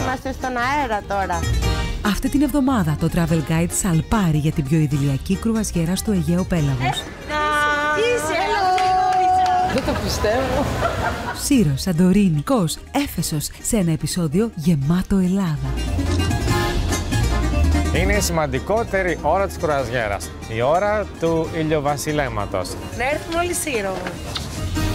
είμαστε στον αέρα τώρα. Αυτή την εβδομάδα το Travel Guide σαλπάρει για την πιο ιδηλιακή κρουαζιέρα στο Αιγαίο Πέλαγος. Δεν το πιστεύω. Σύρος, Σαντορίνη, Κos, Έφεσος σε ένα επεισόδιο γεμάτο Ελλάδα. Είναι η σημαντικότερη ώρα της κρουαζιέρας, η ώρα του ηλιοβασιλέματος. Να έρθουμε όλοι Σύρο.